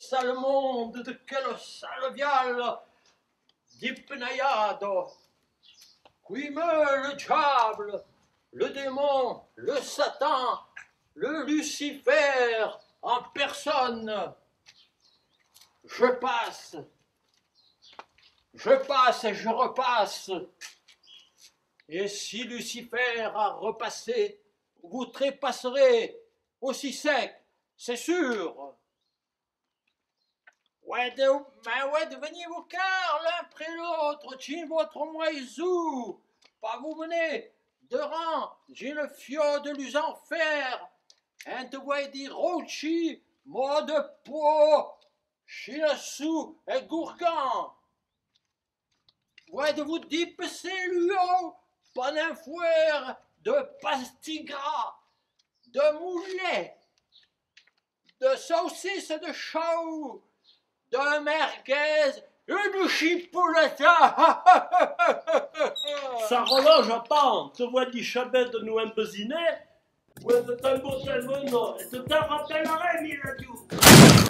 sale monde, de quelle sale viale d'hypnaïade, qui me le diable, le démon, le Satan, le Lucifer en personne. Je passe et je repasse. Et si Lucifer a repassé, vous trépasserez aussi sec, c'est sûr. Ouais, devenez vos cœurs l'un après l'autre, tiens votre moisou, pas vous mener de rang, j'ai le fiot de l'usanfer, un de voix di rochi, mot de peau, chinassou et gourgan. Ouais, de vous dipser l'eau, pas d'un fouer de pastigras, de moulet, de saucisses de chou, de merguez et de chipolata. Ça relonge à pan, te vois dit chabet de nous imbusiner. Ouais, c'est un beau salmon, et te t'en rappellerai, Miladou.